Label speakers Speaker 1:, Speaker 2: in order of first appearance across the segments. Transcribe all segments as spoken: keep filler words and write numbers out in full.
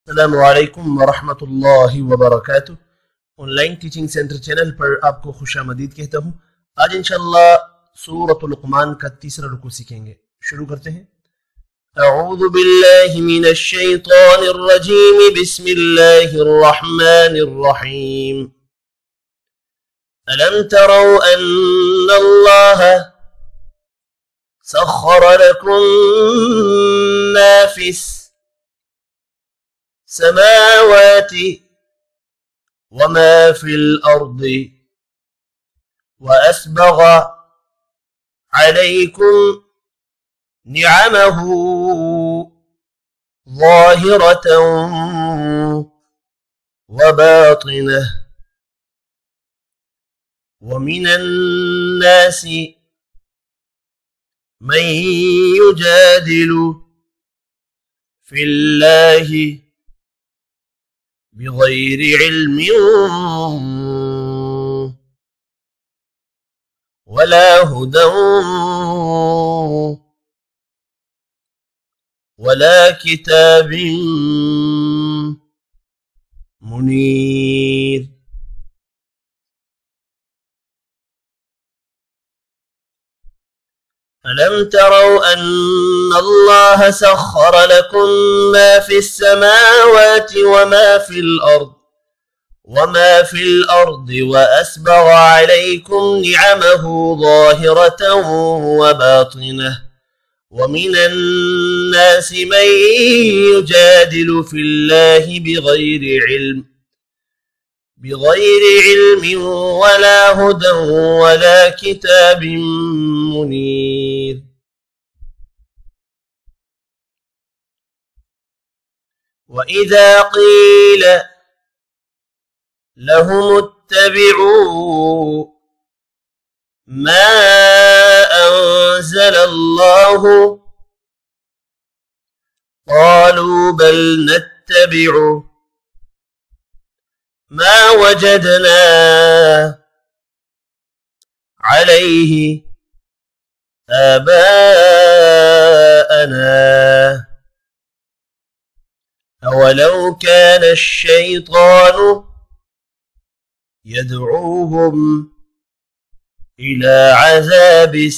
Speaker 1: अस्सलामु अलैकुम वरहमतुल्लाहि वबरकातुह। ऑनलाइन टीचिंग सेंटर चैनल पर आपको खुशामदीद कहता हूँ। आज इंशाअल्लाह सूरत लुक़मान का तीसरा रुकू सीखेंगे। शुरू करते हैं। अऊज़ु बिल्लाहि मिनश शैतानिर रजीम, बिस्मिल्लाहिर रहमानिर रहीम। अलम तरौ अन्नल्लाह सख्खर लकुम मा फिस समावाति वमा फिल अर्दि वअस्बग़ अलैकुम निअमहु ज़ाहिरतन वबातिनह वमिनन नासि मन युजादिलु फिल्लाहि बिग़ैरि इल्मिन वला हुदन वला किताबिन मुनीर। अलम तरौ अन्नल्लाह सख्खर लकुम मा फिस समावाति वमा फिल अर्द वमा फिल अर्दि वअस्बग़ अलैकुम निअमहु ज़ाहिरतन वबातिनह वमिनन नासि मन युजादिलु फिल्लाहि बिग़ैरि इल्म बिग़ैरि इल्मिन वला हुदन वला किताबिन मुनीर। वइज़ा क़ील लहुम इत्तबिऊ मा अंज़लल्लाहु क़ालू बल नत्तबिउ मा वजदना अलैहि आबाअना अवलौ कान अश्शैतानु यदऊहुम इला अज़ाबिस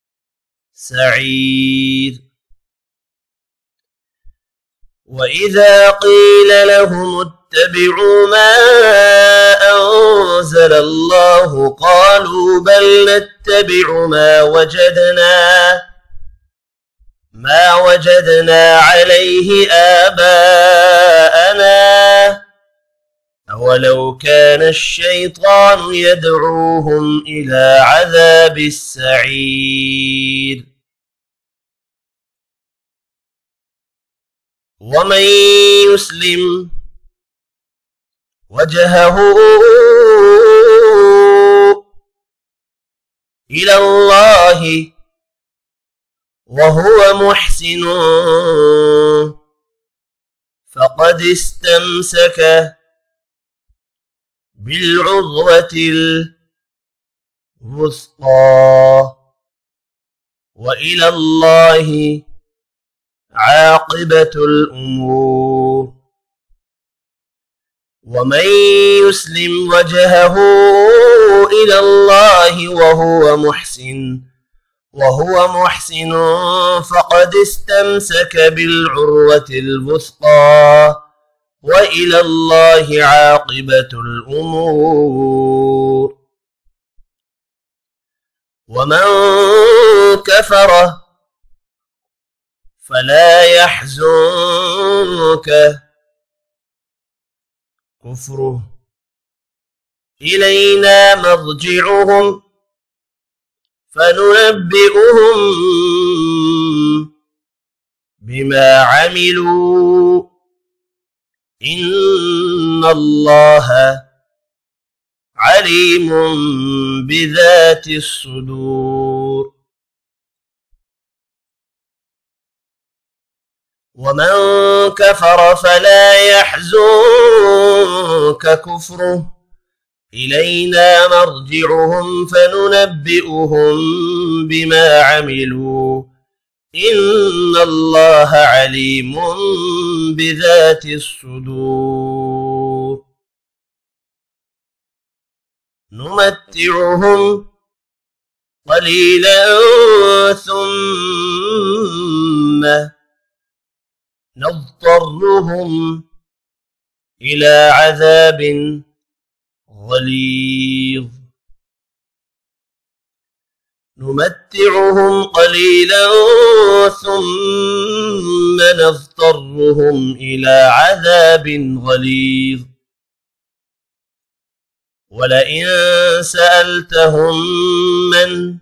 Speaker 1: सईर। वइज़ा क़ील लहुम इत्तबिऊ मा अंज़लल्लाहु क़ालू बल नत्तबिउ मा वजदना मा वजदना अलैहि आबाअना अवलौ कान अश्शैतानु यदऊहुम इला अज़ाबिस सईर। वमन युस्लिम वजहहु इलल्लाहि वहुव मुहसिनुन फ़क़द इस्तमसक बिलउर्वतिल वुस्क़ा व इलल्लाहि आक़िबतुल उमूर। वमन युस्लिम वजहहु इलल्लाहि वहुव मुहसिन वहुव मुहसिनुन फ़क़द इस्तमसक बिलउर्वतिल वुस्क़ा व इलल्लाहि आक़िबतुल उमूर। वमन कफ़र फला यहज़ुनक कुफ्रुह इलैना मर्जिउहुम फनुनब्बिउहुम बिमा अमिलू इन्नल्लाह अलीमुन बिज़ातिस सुदूर। वमन कफ़र फला यहज़ुनक कुफ्रुह इलैना मर्जिउहुम फनुनब्बिउहुम बिमा अमिलू إن الله عليم بذات الصدور نمتعهم قليلا ثم نضطرهم إلى عذاب غليظ نمتعهم قليلا ثم نضطرهم إلى عذاب غليظ ولئن سألتهم من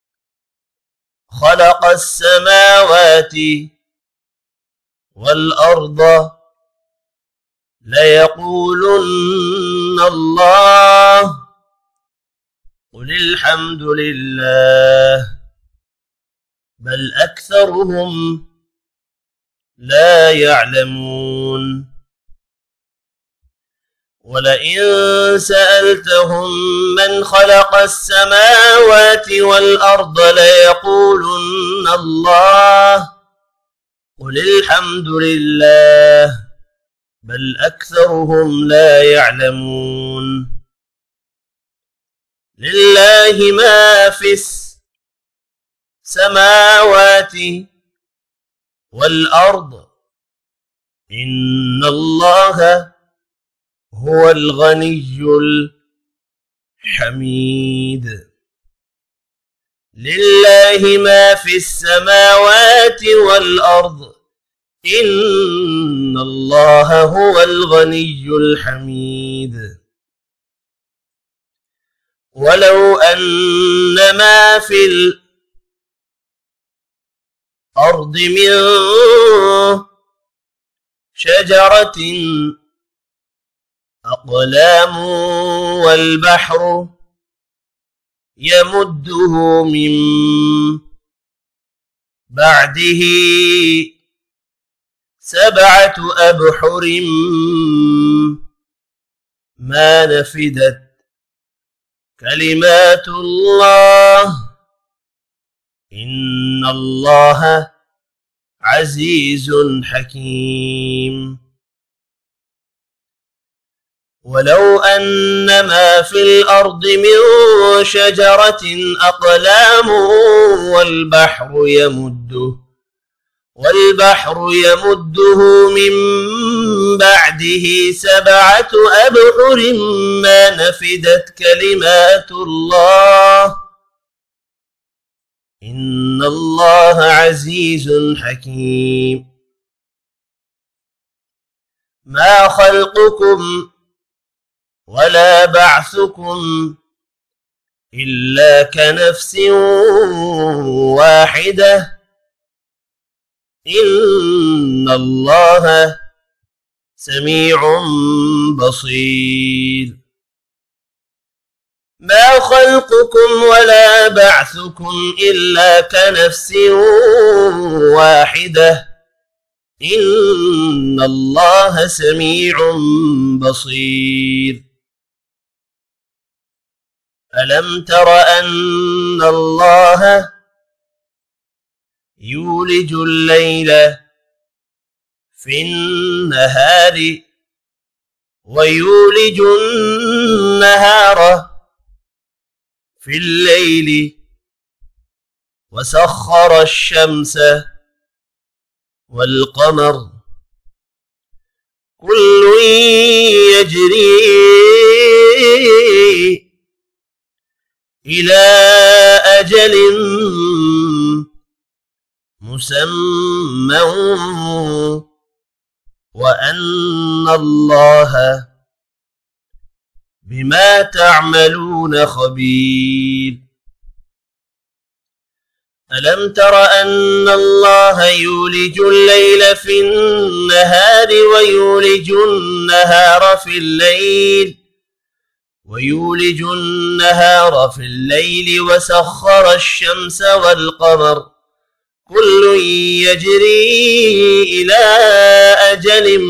Speaker 1: خلق السماوات والأرض ليقولن الله قل الحمد لله بل أكثرهم لا يعلمون ولئن سألتهم من خلق السماوات والأرض ليقولن الله قل الحمد لله بل أكثرهم لا يعلمون لله ما في السماوات والأرض إن الله هو الغني الحميد لله ما في السماوات والأرض إن الله هو الغني الحميد ولو أن ما في الأرض من شجرة أقلام والبحر يمده من بعده سبعة أبحر ما نفدت كلمات الله إن الله عزيز حكيم ولو أن ما في الأرض من شجرة أقلام والبحر يمده والبحر يمده من بعده سبعة أبحر ما نفدت كلمات الله إن الله عزيز حكيم ما خلقكم ولا بعثكم إلا كنفس واحدة إن الله سميع بصير ما خلقكم ولا بعثكم إلا كنفس واحدة إن الله سميع بصير ألم تر أن الله يولج الليل في النهار ويولج النهار في الليل وسخر الشمس والقمر كل يجري إلى أجل مسمى وأن الله بما تعملون خبير ألم تر أن الله يولج الليل في النهار ويولج النهار في الليل ويولج النهار في الليل وسخر الشمس والقمر كل يجري إلى أجل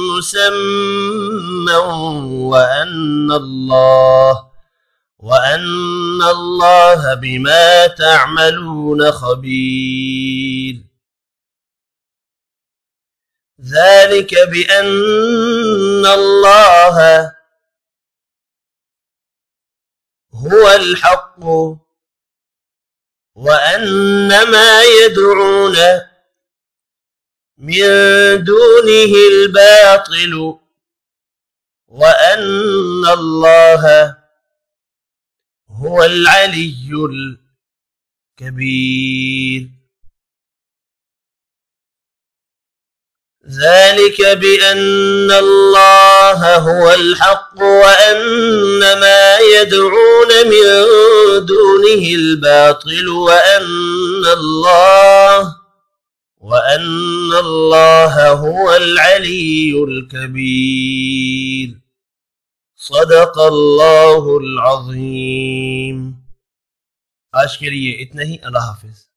Speaker 1: مسمى وأن الله وأن الله بما تعملون خبير ذلك بأن الله هو الحق وأن ما يدعون من دونه الباطل وأن الله هو العلي الكبير. ذلك بأن الله هو الحق وأن ما يدعون من دونه الباطل وأن الله وأن الله هو العلي الكبير. صدق الله العظيم. आज के लिए इतना ही। अल्लाह हाफिज।